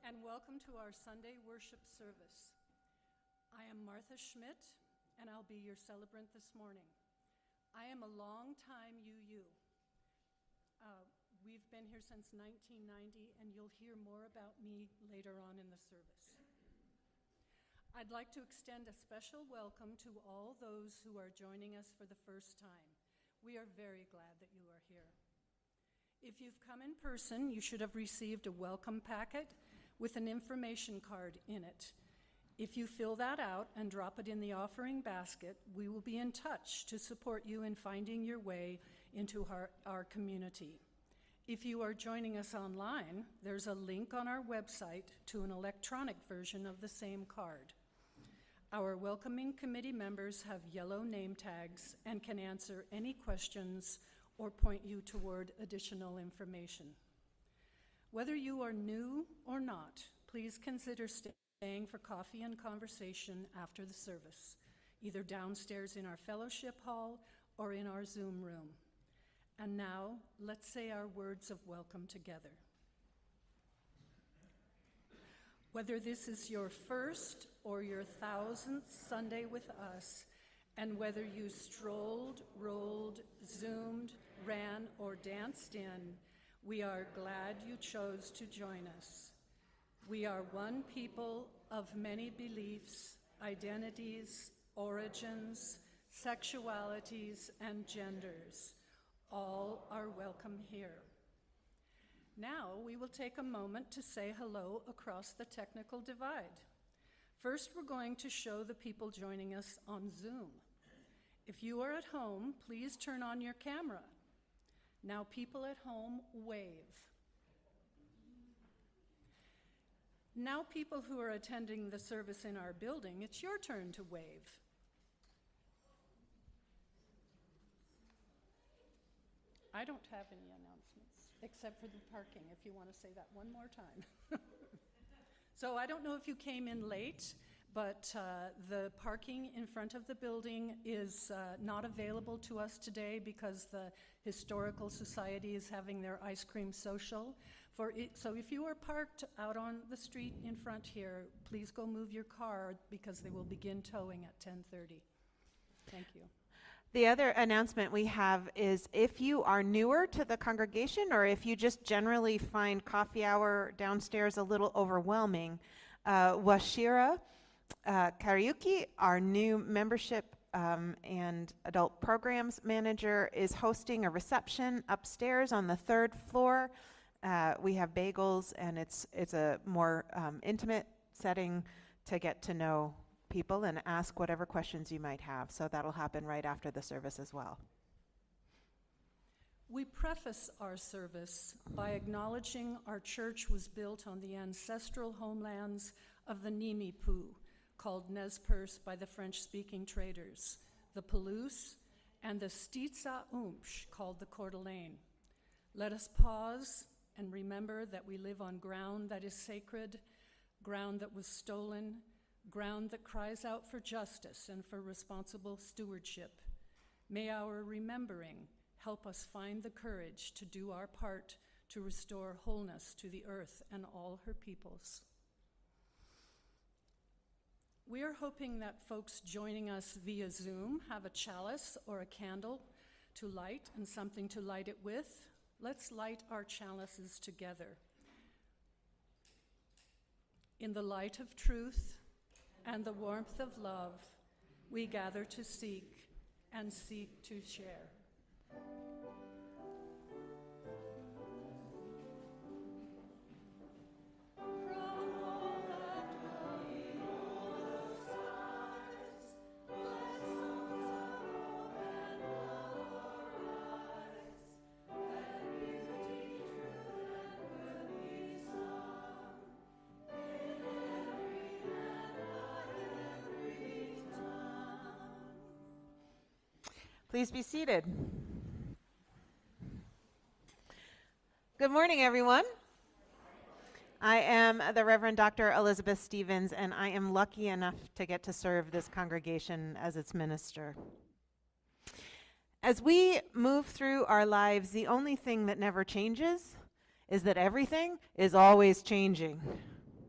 and welcome to our Sunday worship service. I am Martha Schmidt, and I'll be your celebrant this morning. I am a long-time UU. We've been here since 1990, and you'll hear more about me later on in the service. I'd like to extend a special welcome to all those who are joining us for the first time. We are very glad that you are here. If you've come in person, you should have received a welcome packet with an information card in it. If you fill that out and drop it in the offering basket, we will be in touch to support you in finding your way into our community. If you are joining us online, there's a link on our website to an electronic version of the same card. Our welcoming committee members have yellow name tags and can answer any questions or point you toward additional information. Whether you are new or not, please consider staying for coffee and conversation after the service, either downstairs in our fellowship hall or in our Zoom room. And now, let's say our words of welcome together. Whether this is your first or your 1000th Sunday with us, and whether you strolled, rolled, Zoomed, ran, or danced in, we are glad you chose to join us. We are one people of many beliefs, identities, origins, sexualities, and genders. All are welcome here. Now we will take a moment to say hello across the technical divide. First, we're going to show the people joining us on Zoom. If you are at home, please turn on your camera. Now, people at home, wave. Now, people who are attending the service in our building, it's your turn to wave. I don't have any announcements, except for the parking, if you want to say that one more time. So I don't know if you came in late, but the parking in front of the building is not available to us today because the Historical Society is having their ice cream social. So if you are parked out on the street in front here, please go move your car because they will begin towing at 10:30. Thank you. The other announcement we have is if you are newer to the congregation or if you just generally find coffee hour downstairs a little overwhelming, Washira Kariuki, our new membership and adult programs manager, is hosting a reception upstairs on the 3rd floor. We have bagels, and it's a more intimate setting to get to know people and ask whatever questions you might have. So that'll happen right after the service as well. We preface our service by acknowledging our church was built on the ancestral homelands of the Nimipu, called Nez Perce by the French-speaking traders, the Palouse, and the Stitsa Umsh, called the Coeur d'Alene. Let us pause and remember that we live on ground that is sacred, ground that was stolen, ground that cries out for justice and for responsible stewardship. May our remembering help us find the courage to do our part to restore wholeness to the earth and all her peoples. We are hoping that folks joining us via Zoom have a chalice or a candle to light and something to light it with. Let's light our chalices together. In the light of truth and the warmth of love, we gather to seek and seek to share. Please be seated. Good morning, everyone. I am the Reverend Dr. Elizabeth Stevens, and I am lucky enough to get to serve this congregation as its minister. As we move through our lives, the only thing that never changes is that everything is always changing.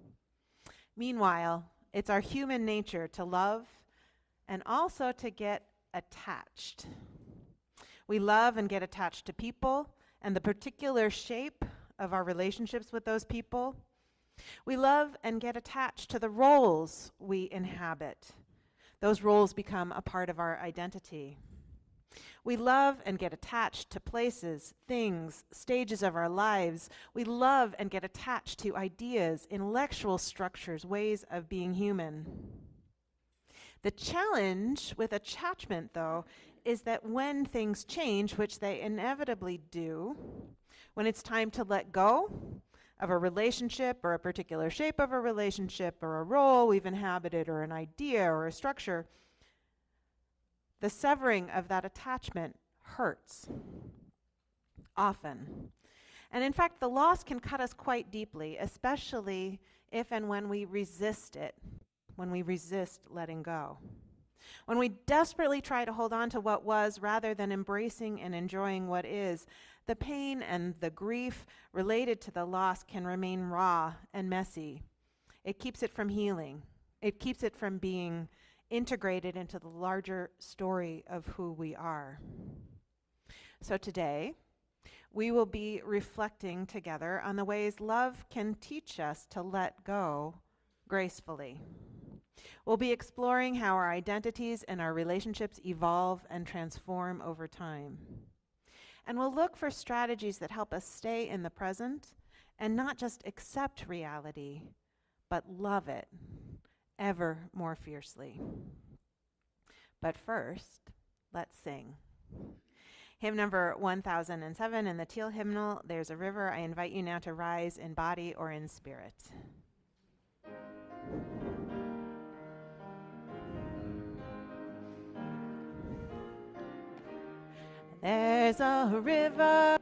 Meanwhile, it's our human nature to love and also to get attached. We love and get attached to people and the particular shape of our relationships with those people. We love and get attached to the roles we inhabit. Those roles become a part of our identity. We love and get attached to places, things, stages of our lives. We love and get attached to ideas, intellectual structures, ways of being human. The challenge with attachment, though, is that when things change, which they inevitably do, when it's time to let go of a relationship or a particular shape of a relationship or a role we've inhabited or an idea or a structure, the severing of that attachment hurts, often. And in fact, the loss can cut us quite deeply, especially if and when we resist it, when we resist letting go. When we desperately try to hold on to what was rather than embracing and enjoying what is, the pain and the grief related to the loss can remain raw and messy. It keeps it from healing. It keeps it from being integrated into the larger story of who we are. So today, we will be reflecting together on the ways love can teach us to let go gracefully. We'll be exploring how our identities and our relationships evolve and transform over time. And we'll look for strategies that help us stay in the present and not just accept reality, but love it ever more fiercely. But first, let's sing. Hymn number 1007 in the Teal hymnal, There's a River. I invite you now to rise in body or in spirit. There's a river.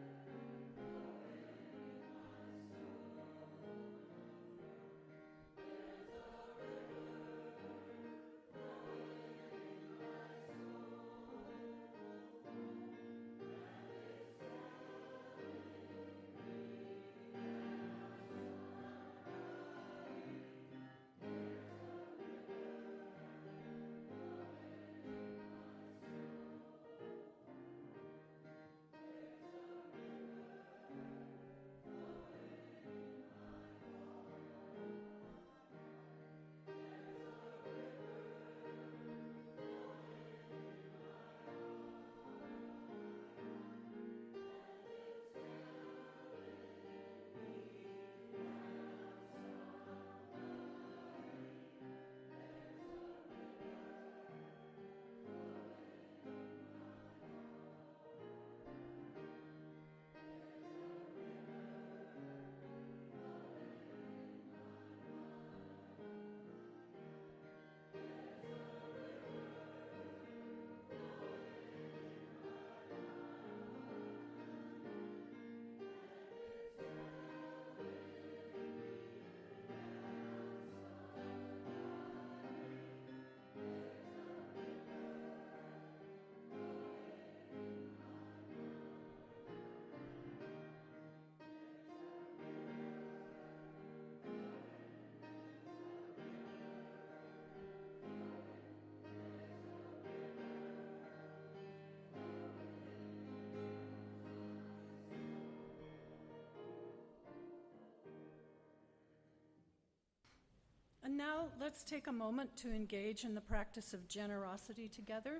And now let's take a moment to engage in the practice of generosity together.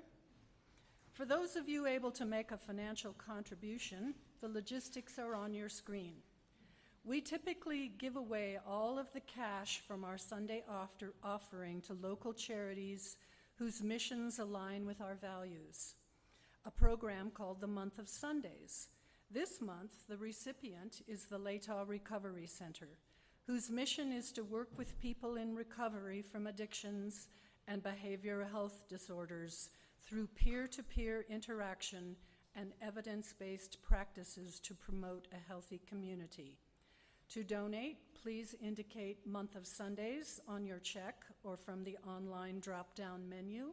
For those of you able to make a financial contribution, the logistics are on your screen. We typically give away all of the cash from our Sunday offering to local charities whose missions align with our values, a program called the Month of Sundays. This month, the recipient is the Latah Recovery Center, whose mission is to work with people in recovery from addictions and behavioral health disorders through peer-to-peer interaction and evidence-based practices to promote a healthy community. To donate, please indicate Month of Sundays on your check or from the online drop-down menu.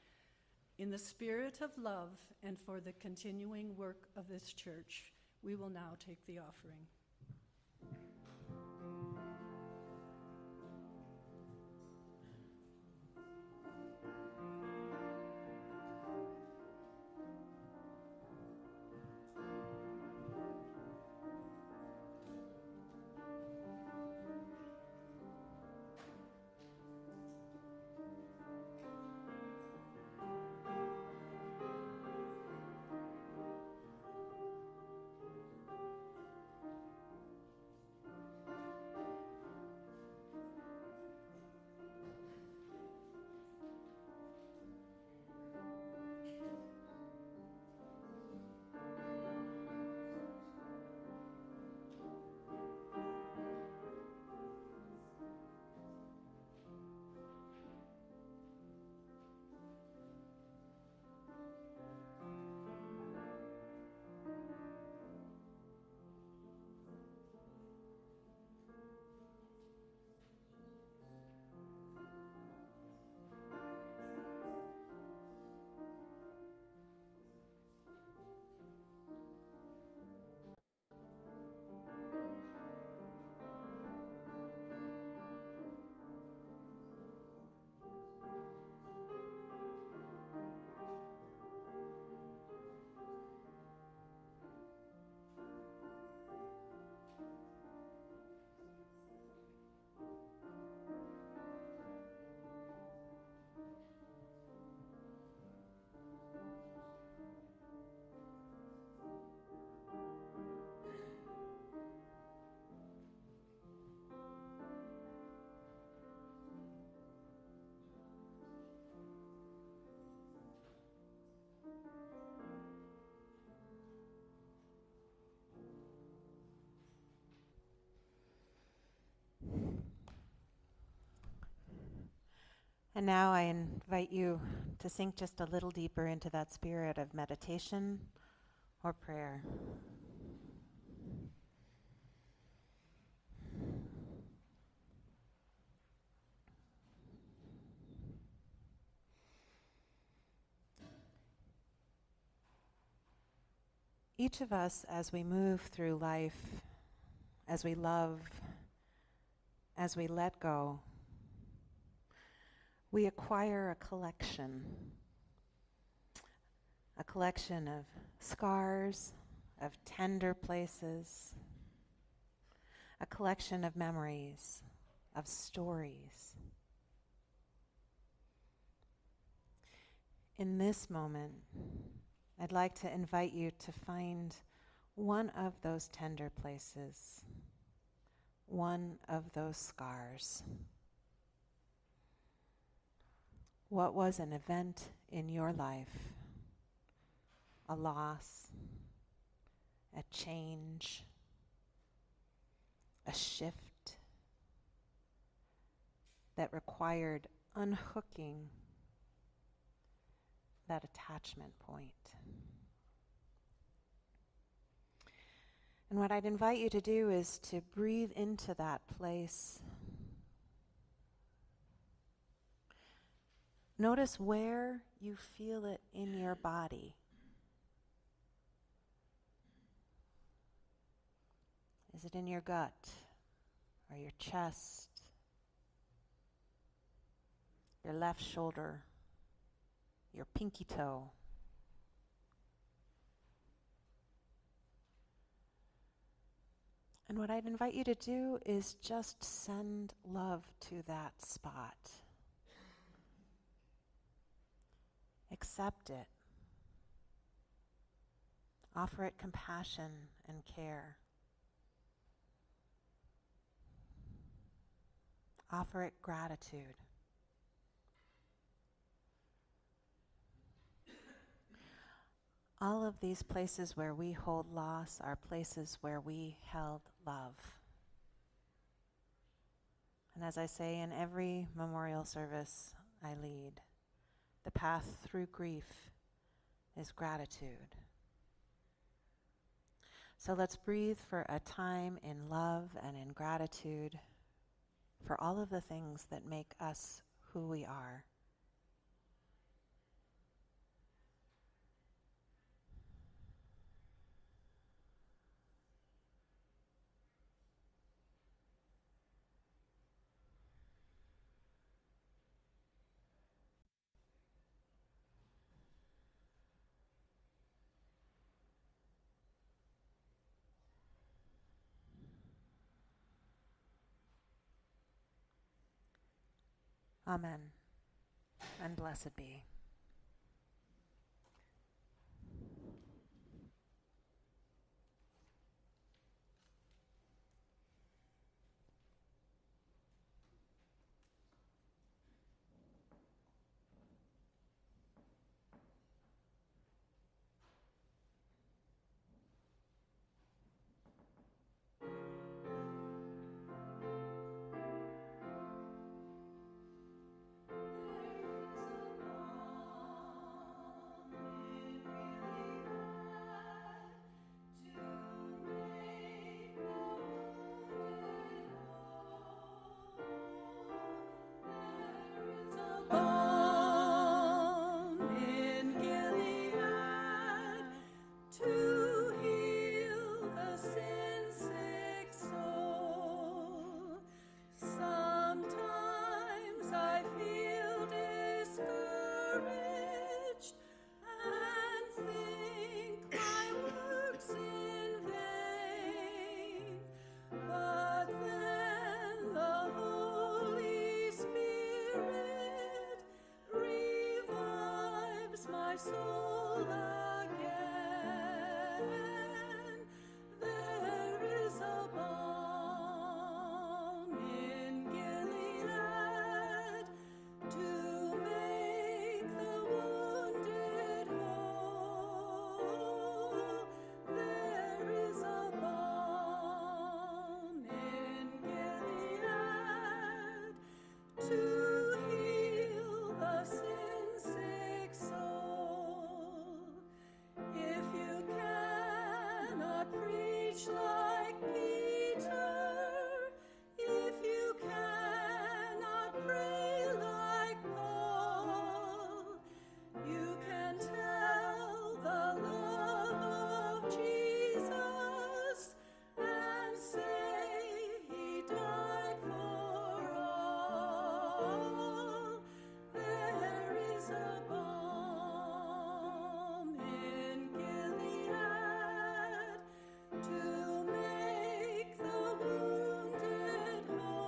In the spirit of love and for the continuing work of this church, we will now take the offering. And now I invite you to sink just a little deeper into that spirit of meditation or prayer. Each of us, as we move through life, as we love, as we let go, we acquire a collection of scars, of tender places, a collection of memories, of stories. In this moment, I'd like to invite you to find one of those tender places, one of those scars. What was an event in your life, a loss, a change, a shift that required unhooking that attachment point? And what I'd invite you to do is to breathe into that place. Notice where you feel it in your body. Is it in your gut or your chest, your left shoulder, your pinky toe? And what I'd invite you to do is just send love to that spot. Accept it. Offer it compassion and care. Offer it gratitude. All of these places where we hold loss are places where we held love. And as I say in every memorial service I lead, the path through grief is gratitude. So let's breathe for a time in love and in gratitude for all of the things that make us who we are. Amen, and blessed be. To heal preach like Peter, if you cannot pray like Paul, you can tell the love of Jesus and say he died for all. There is a balm in Gilead to make the wounded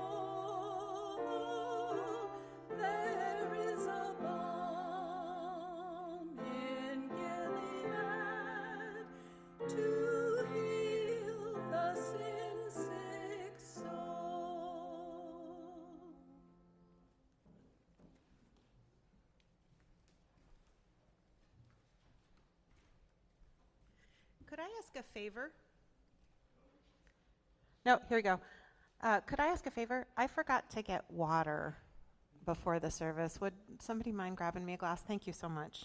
whole. There is a balm in Gilead to heal the sin-sick soul. Could I ask a favor? No, here we go. Could I ask a favor? I forgot to get water before the service. Would somebody mind grabbing me a glass? Thank you so much.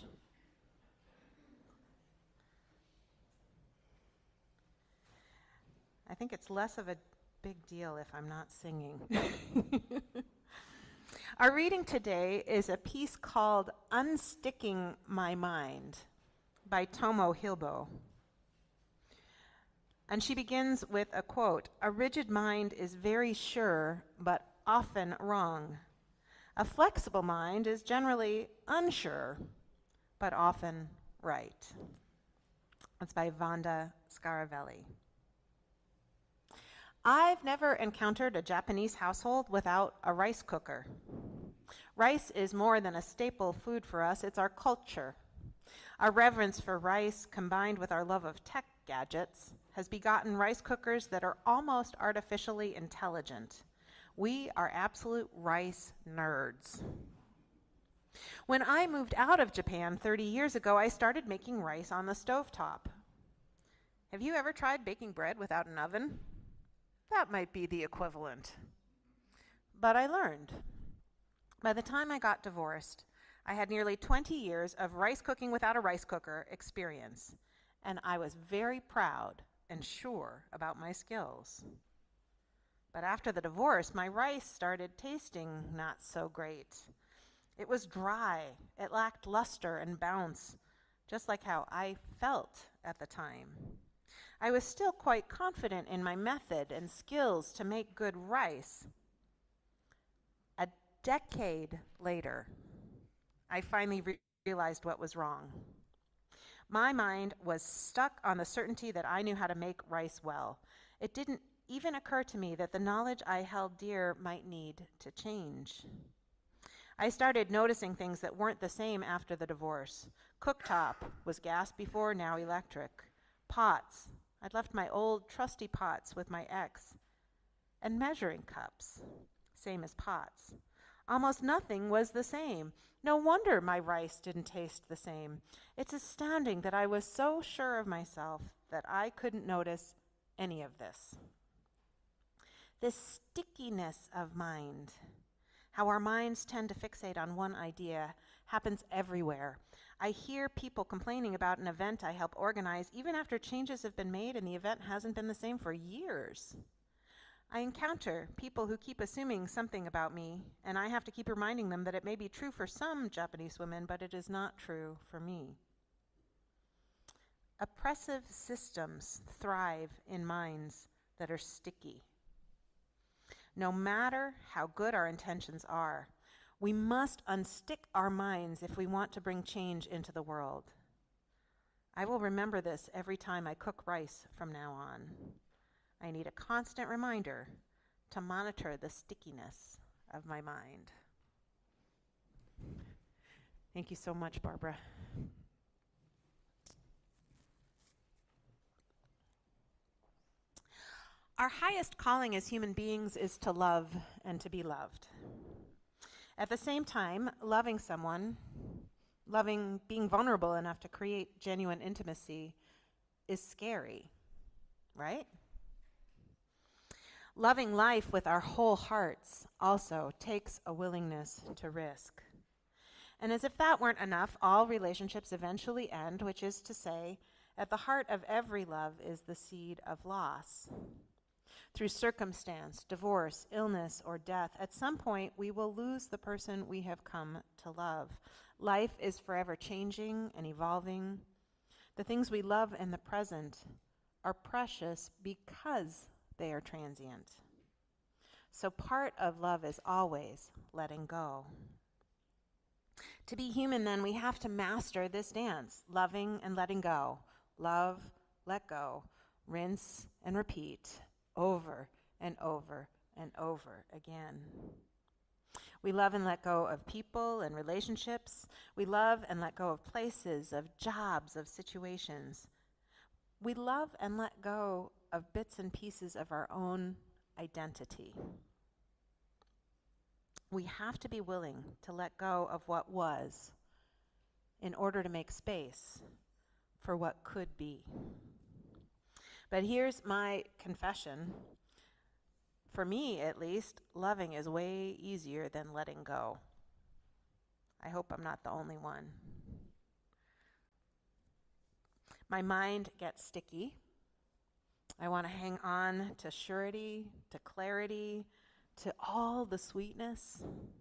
I think it's less of a big deal if I'm not singing. Our reading today is a piece called Unsticking My Mind by Tomo Hilbo. And she begins with a quote, "A rigid mind is very sure, but often wrong. A flexible mind is generally unsure, but often right." That's by Vanda Scaravelli. I've never encountered a Japanese household without a rice cooker. Rice is more than a staple food for us, it's our culture. Our reverence for rice, combined with our love of tech gadgets, has begotten rice cookers that are almost artificially intelligent. We are absolute rice nerds. When I moved out of Japan 30 years ago, I started making rice on the stovetop. Have you ever tried baking bread without an oven? That might be the equivalent. But I learned. By the time I got divorced, I had nearly 20 years of rice cooking without a rice cooker experience, and I was very proud and sure about my skills. But after the divorce, my rice started tasting not so great. It was dry, it lacked luster and bounce, just like how I felt at the time. I was still quite confident in my method and skills to make good rice. A decade later, I finally realized what was wrong. My mind was stuck on the certainty that I knew how to make rice well. It didn't even occur to me that the knowledge I held dear might need to change. I started noticing things that weren't the same after the divorce. Cooktop was gas before, now electric. Pots. I'd left my old trusty pots with my ex. And measuring cups. Same as pots. Almost nothing was the same. No wonder my rice didn't taste the same. It's astounding that I was so sure of myself that I couldn't notice any of this. This stickiness of mind, how our minds tend to fixate on one idea, happens everywhere. I hear people complaining about an event I help organize even after changes have been made and the event hasn't been the same for years. I encounter people who keep assuming something about me, and I have to keep reminding them that it may be true for some Japanese women, but it is not true for me. Oppressive systems thrive in minds that are sticky. No matter how good our intentions are, we must unstick our minds if we want to bring change into the world. I will remember this every time I cook rice from now on. I need a constant reminder to monitor the stickiness of my mind. Thank you so much, Barbara. Our highest calling as human beings is to love and to be loved. At the same time, loving someone, being vulnerable enough to create genuine intimacy is scary, right? Loving life with our whole hearts also takes a willingness to risk. And as if that weren't enough, all relationships eventually end, which is to say, At the heart of every love is the seed of loss. Through circumstance, divorce, illness, or death, at some point we will lose the person we have come to love. Life is forever changing and evolving. The things we love in the present are precious because they are transient. So part of love is always letting go. To be human, then, we have to master this dance, loving and letting go. Love, let go, rinse and repeat, over and over and over again. We love and let go of people and relationships. We love and let go of places, of jobs, of situations. We love and let go of bits and pieces of our own identity. We have to be willing to let go of what was in order to make space for what could be. But here's my confession. For me, at least, loving is way easier than letting go. I hope I'm not the only one. My mind gets sticky. I want to hang on to surety, to clarity, to all the sweetness.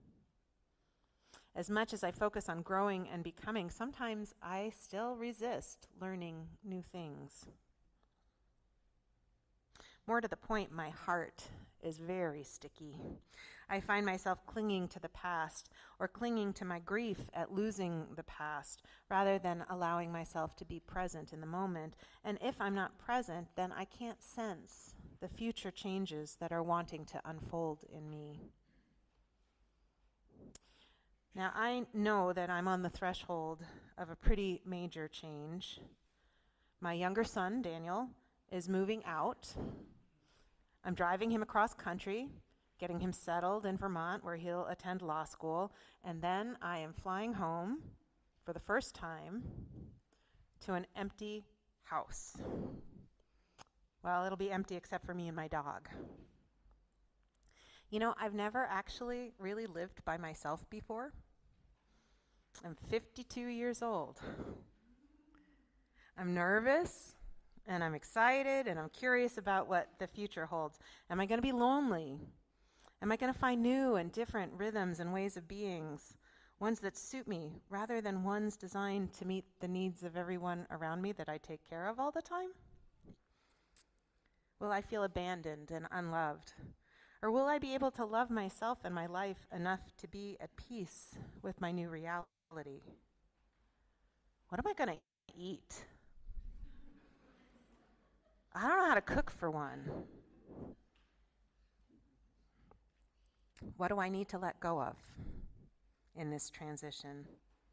As much as I focus on growing and becoming, sometimes I still resist learning new things. More to the point, my heart is very sticky. I find myself clinging to the past or clinging to my grief at losing the past rather than allowing myself to be present in the moment. And if I'm not present, then I can't sense the future changes that are wanting to unfold in me. Now, I know that I'm on the threshold of a pretty major change. My younger son, Daniel, is moving out. I'm driving him across country, getting him settled in Vermont where he'll attend law school, and then I am flying home for the first time to an empty house. Well, it'll be empty except for me and my dog. You know, I've never actually really lived by myself before. I'm 52 years old. I'm nervous, and I'm excited, and I'm curious about what the future holds. Am I going to be lonely? Am I going to find new and different rhythms and ways of beings, ones that suit me, rather than ones designed to meet the needs of everyone around me that I take care of all the time? Will I feel abandoned and unloved? Or will I be able to love myself and my life enough to be at peace with my new reality? What am I going to eat? I don't know how to cook, for one. What do I need to let go of in this transition?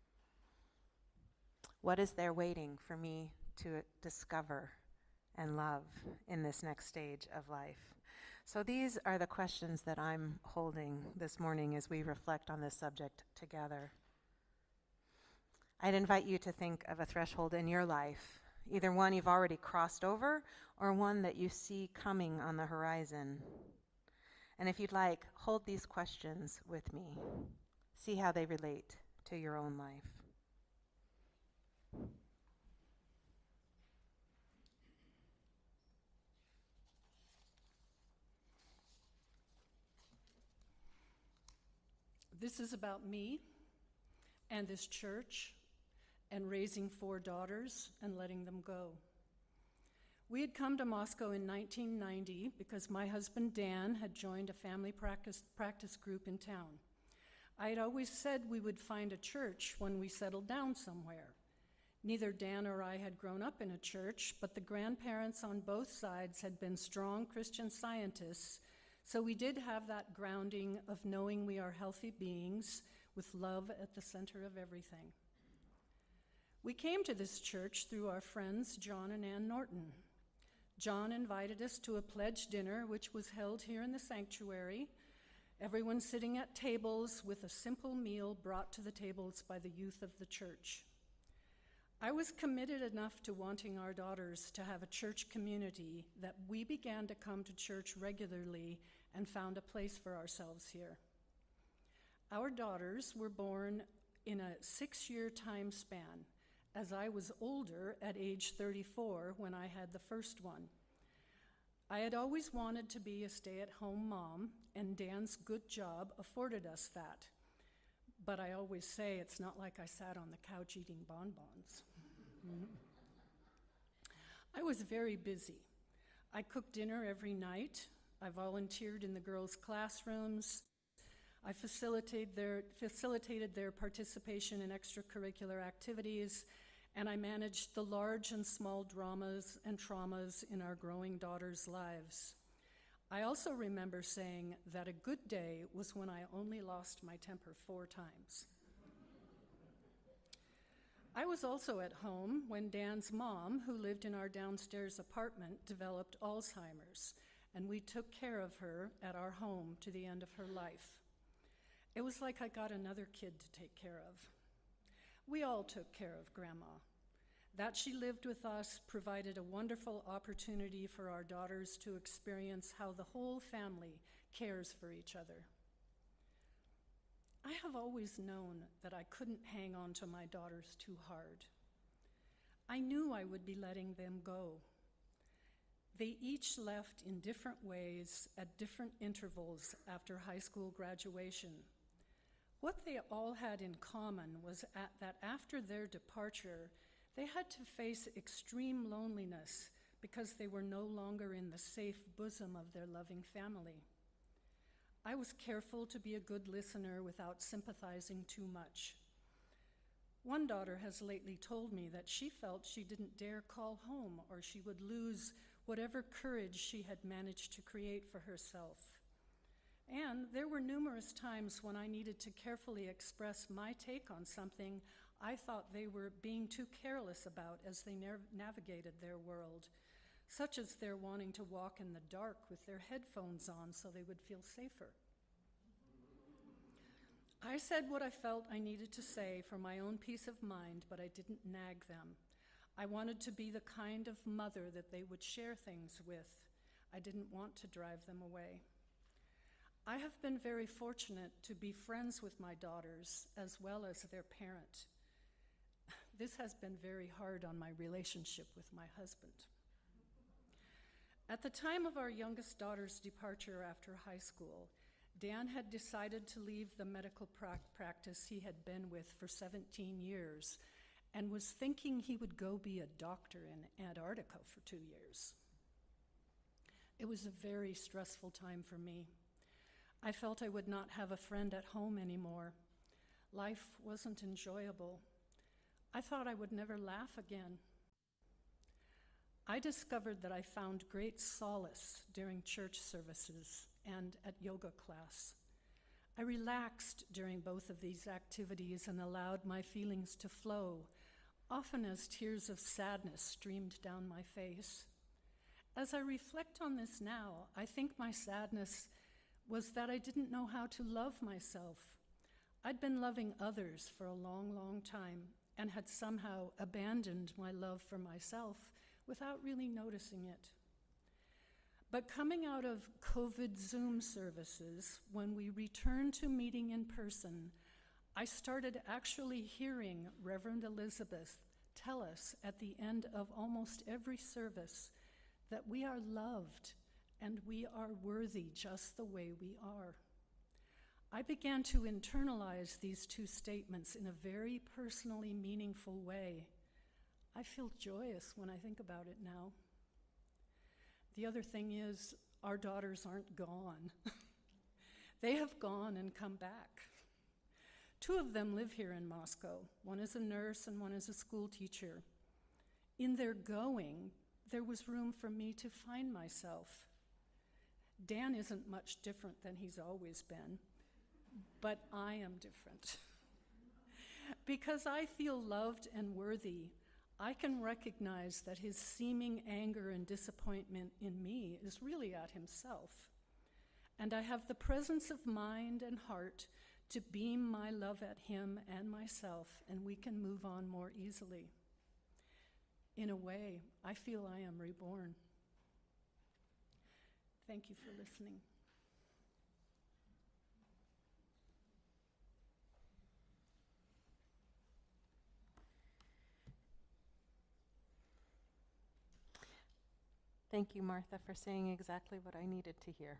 What is there waiting for me to discover and love in this next stage of life? So these are the questions that I'm holding this morning as we reflect on this subject together. I'd invite you to think of a threshold in your life, either one you've already crossed over or one that you see coming on the horizon. And if you'd like, hold these questions with me. See how they relate to your own life. This is about me and this church and raising 4 daughters and letting them go. We had come to Moscow in 1990 because my husband Dan had joined a family practice group in town. I had always said we would find a church when we settled down somewhere. Neither Dan or I had grown up in a church, but the grandparents on both sides had been strong Christian Scientists, so we did have that grounding of knowing we are healthy beings with love at the center of everything. We came to this church through our friends John and Ann Norton. John invited us to a pledge dinner, which was held here in the sanctuary, everyone sitting at tables with a simple meal brought to the tables by the youth of the church. I was committed enough to wanting our daughters to have a church community that we began to come to church regularly and found a place for ourselves here. Our daughters were born in a 6-year time span, as I was older at age 34 when I had the first one. I had always wanted to be a stay-at-home mom, and Dan's good job afforded us that. But I always say it's not like I sat on the couch eating bonbons. I was very busy. I cooked dinner every night. I volunteered in the girls' classrooms. I facilitated their participation in extracurricular activities, and I managed the large and small dramas and traumas in our growing daughters' lives. I also remember saying that a good day was when I only lost my temper 4 times. I was also at home when Dan's mom, who lived in our downstairs apartment, developed Alzheimer's, and we took care of her at our home to the end of her life. It was like I got another kid to take care of. We all took care of Grandma. That she lived with us provided a wonderful opportunity for our daughters to experience how the whole family cares for each other. I have always known that I couldn't hang on to my daughters too hard. I knew I would be letting them go. They each left in different ways at different intervals after high school graduation. What they all had in common was that after their departure, they had to face extreme loneliness because they were no longer in the safe bosom of their loving family. I was careful to be a good listener without sympathizing too much. One daughter has lately told me that she felt she didn't dare call home or she would lose whatever courage she had managed to create for herself. And there were numerous times when I needed to carefully express my take on something I thought they were being too careless about as they navigated their world, such as their wanting to walk in the dark with their headphones on so they would feel safer. I said what I felt I needed to say for my own peace of mind, but I didn't nag them. I wanted to be the kind of mother that they would share things with. I didn't want to drive them away. I have been very fortunate to be friends with my daughters as well as their parent. This has been very hard on my relationship with my husband. At the time of our youngest daughter's departure after high school, Dan had decided to leave the medical practice he had been with for 17 years and was thinking he would go be a doctor in Antarctica for 2 years. It was a very stressful time for me. I felt I would not have a friend at home anymore. Life wasn't enjoyable. I thought I would never laugh again. I discovered that I found great solace during church services and at yoga class. I relaxed during both of these activities and allowed my feelings to flow, often as tears of sadness streamed down my face. As I reflect on this now, I think my sadness was that I didn't know how to love myself. I'd been loving others for a long, long time and had somehow abandoned my love for myself without really noticing it. But coming out of COVID Zoom services, when we returned to meeting in person, I started actually hearing Reverend Elizabeth tell us at the end of almost every service that we are loved and we are worthy just the way we are. I began to internalize these 2 statements in a very personally meaningful way. I feel joyous when I think about it now. The other thing is, our daughters aren't gone. They have gone and come back. 2 of them live here in Moscow. One is a nurse and one is a school teacher. In their going, there was room for me to find myself. Dan isn't much different than he's always been, but I am different. Because I feel loved and worthy, I can recognize that his seeming anger and disappointment in me is really at himself. And I have the presence of mind and heart to beam my love at him and myself, and we can move on more easily. In a way, I feel I am reborn. Thank you for listening. Thank you, Martha, for saying exactly what I needed to hear.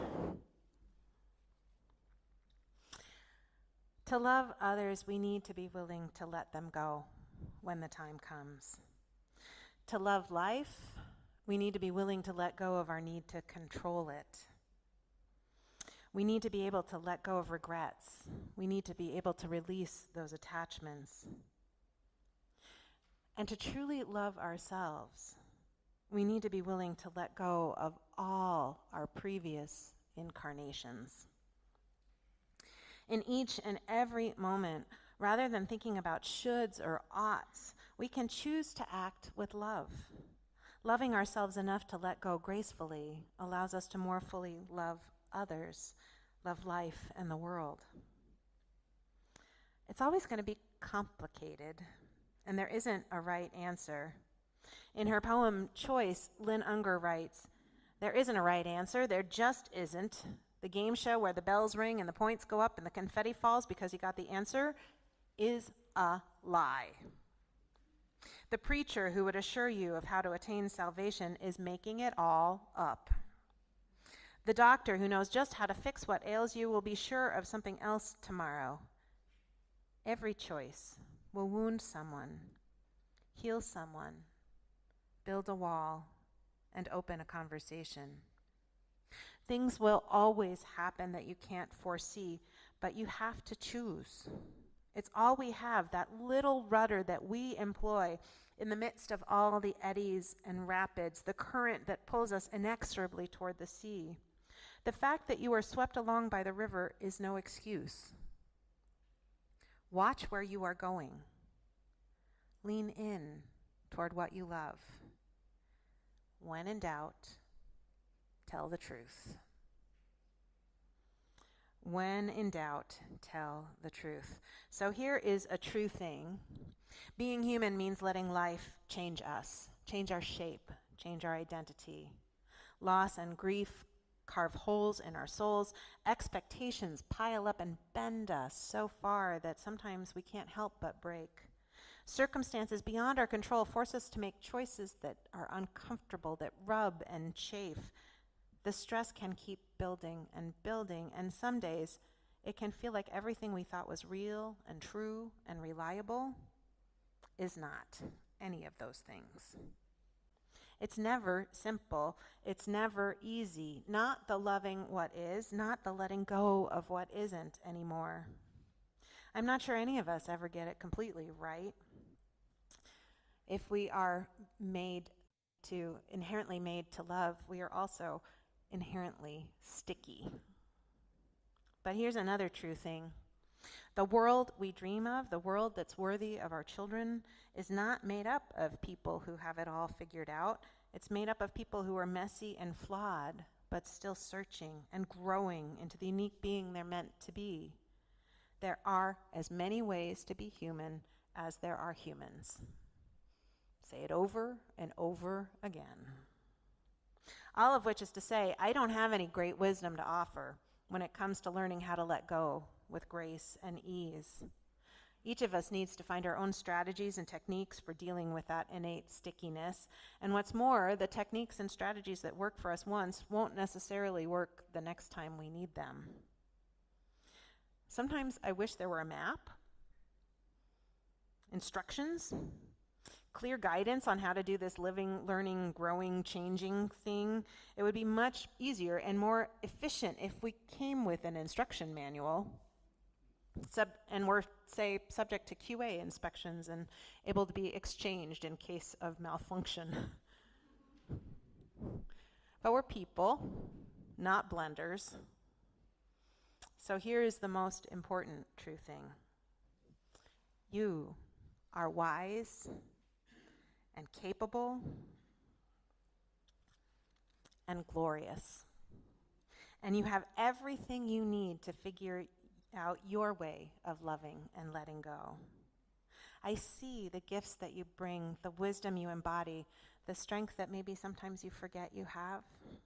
To love others, we need to be willing to let them go when the time comes. To love life, we need to be willing to let go of our need to control it. We need to be able to let go of regrets. We need to be able to release those attachments. And to truly love ourselves, we need to be willing to let go of all our previous incarnations. In each and every moment, rather than thinking about shoulds or oughts, we can choose to act with love. Loving ourselves enough to let go gracefully allows us to more fully love others, love life and the world. It's always going to be complicated, and there isn't a right answer. In her poem Choice, Lynn Unger writes, "There isn't a right answer, there just isn't. The game show where the bells ring and the points go up and the confetti falls because you got the answer is a lie. The preacher who would assure you of how to attain salvation is making it all up. The doctor who knows just how to fix what ails you will be sure of something else tomorrow. Every choice will wound someone, heal someone, build a wall, and open a conversation. Things will always happen that you can't foresee, but you have to choose. It's all we have, that little rudder that we employ in the midst of all the eddies and rapids, the current that pulls us inexorably toward the sea. The fact that you are swept along by the river is no excuse. Watch where you are going. Lean in toward what you love. When in doubt, tell the truth. When in doubt, tell the truth. So here is a true thing. Being human means letting life change us, change our shape, change our identity. Loss and grief carve holes in our souls. Expectations pile up and bend us so far that sometimes we can't help but break. Circumstances beyond our control force us to make choices that are uncomfortable, that rub and chafe. The stress can keep building, and some days it can feel like everything we thought was real and true and reliable is not any of those things. It's never simple. It's never easy. Not the loving what is, not the letting go of what isn't anymore. I'm not sure any of us ever get it completely right. If we are inherently made to love, we are also inherently sticky. But here's another true thing. The world we dream of, the world that's worthy of our children, is not made up of people who have it all figured out. It's made up of people who are messy and flawed, but still searching and growing into the unique being they're meant to be. There are as many ways to be human as there are humans. Say it over and over again. All of which is to say, I don't have any great wisdom to offer when it comes to learning how to let go with grace and ease. Each of us needs to find our own strategies and techniques for dealing with that innate stickiness. And what's more, the techniques and strategies that work for us once won't necessarily work the next time we need them. Sometimes I wish there were a map, instructions, clear guidance on how to do this living, learning, growing, changing thing. It would be much easier and more efficient if we came with an instruction manual and were, say, subject to QA inspections and able to be exchanged in case of malfunction. But we're people, not blenders. So here is the most important true thing. You are wise and capable and glorious. And you have everything you need to figure out your way of loving and letting go. I see the gifts that you bring, the wisdom you embody, the strength that maybe sometimes you forget you have.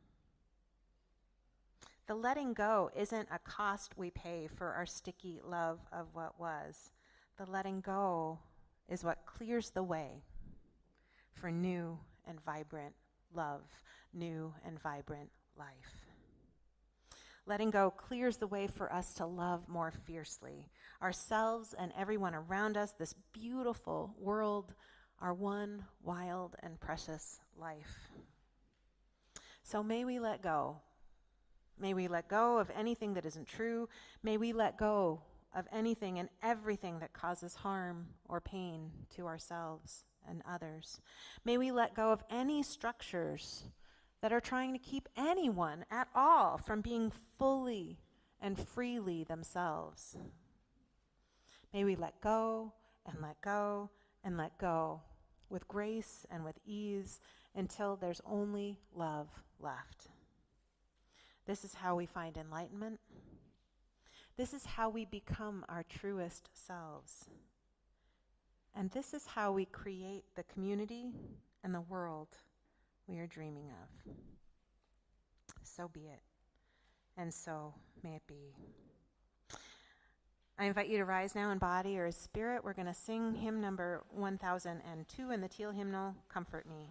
The letting go isn't a cost we pay for our sticky love of what was. The letting go is what clears the way for new and vibrant love, new and vibrant life. Letting go clears the way for us to love more fiercely. Ourselves and everyone around us, this beautiful world, our one wild and precious life. So may we let go. May we let go of anything that isn't true. May we let go of anything and everything that causes harm or pain to ourselves and others. May we let go of any structures that are trying to keep anyone at all from being fully and freely themselves. May we let go and let go and let go with grace and with ease until there's only love left. This is how we find enlightenment. This is how we become our truest selves. And this is how we create the community and the world we are dreaming of. So be it, and so may it be. I invite you to rise now in body or as spirit. We're going to sing hymn number 1002 in the Teal hymnal, Comfort Me.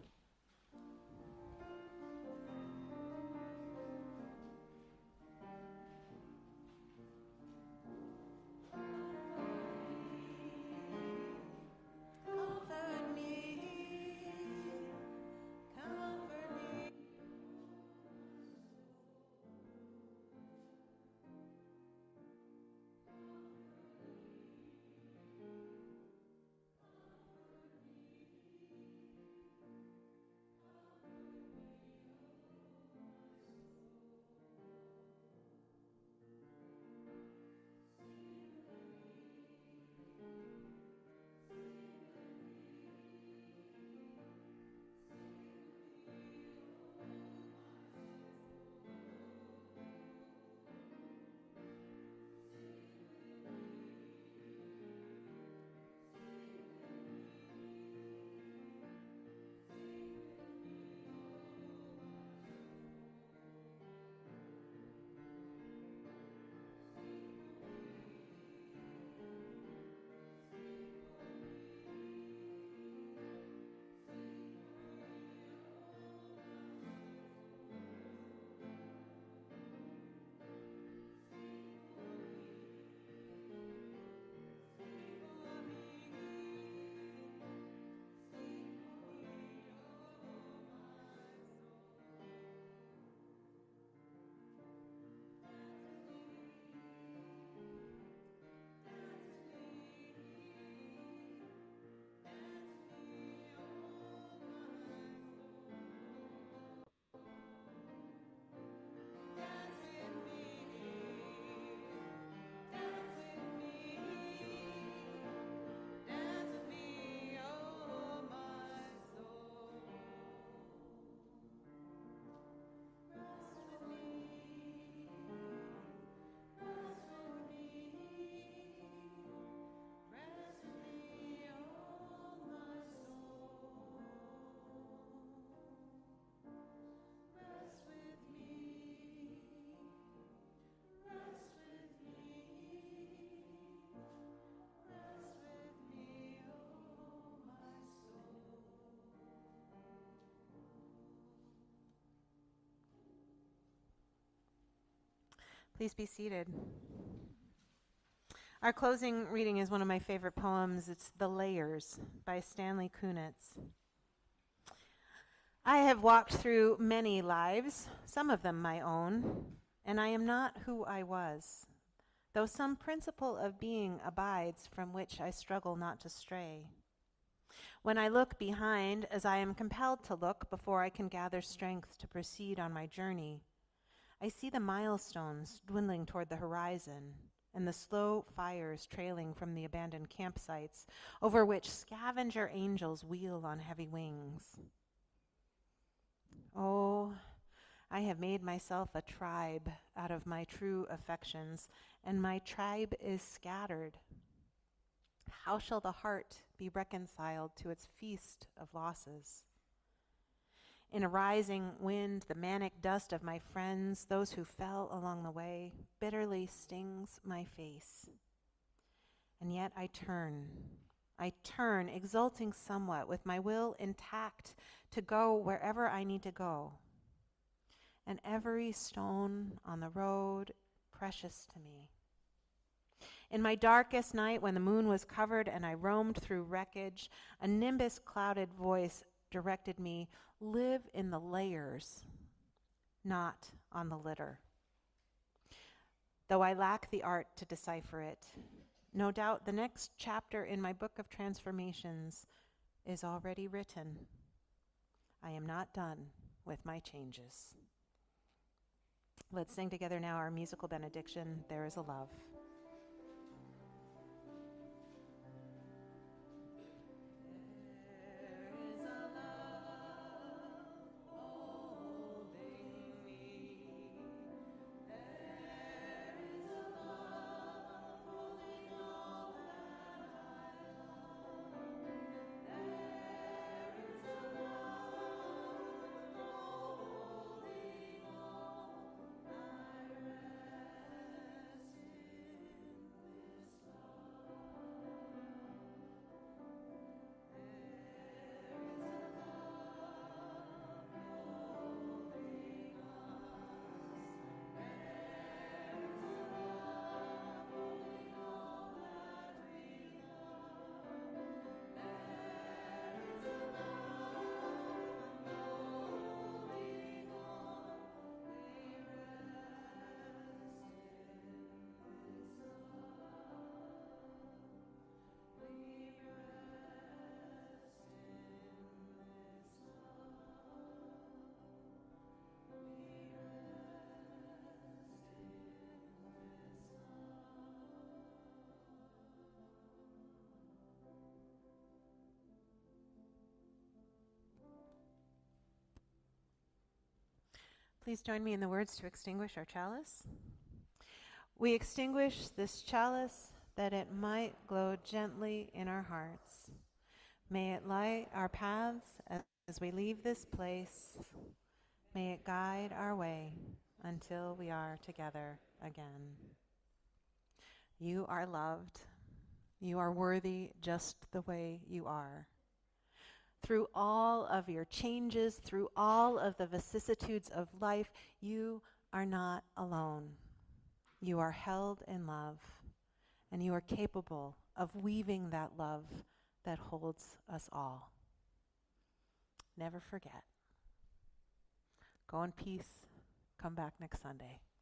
Please be seated. Our closing reading is one of my favorite poems. It's The Layers by Stanley Kunitz. I have walked through many lives, some of them my own, and I am not who I was, though some principle of being abides from which I struggle not to stray. When I look behind, as I am compelled to look before I can gather strength to proceed on my journey, I see the milestones dwindling toward the horizon and the slow fires trailing from the abandoned campsites over which scavenger angels wheel on heavy wings. Oh, I have made myself a tribe out of my true affections, and my tribe is scattered. How shall the heart be reconciled to its feast of losses? In a rising wind, the manic dust of my friends, those who fell along the way, bitterly stings my face. And yet I turn I turn, exulting somewhat, with my will intact, to go wherever I need to go. And every stone on the road precious to me. In my darkest night, when the moon was covered and I roamed through wreckage, a nimbus-clouded voice directed me, live in the layers, not on the litter. Though I lack the art to decipher it, no doubt the next chapter in my book of transformations is already written. I am not done with my changes. Let's sing together now our musical benediction, There is a Love. Please join me in the words to extinguish our chalice. We extinguish this chalice that it might glow gently in our hearts. May it light our paths as we leave this place. May it guide our way until we are together again. You are loved. You are worthy just the way you are. Through all of your changes, through all of the vicissitudes of life, you are not alone. You are held in love, and you are capable of weaving that love that holds us all. Never forget. Go in peace. Come back next Sunday.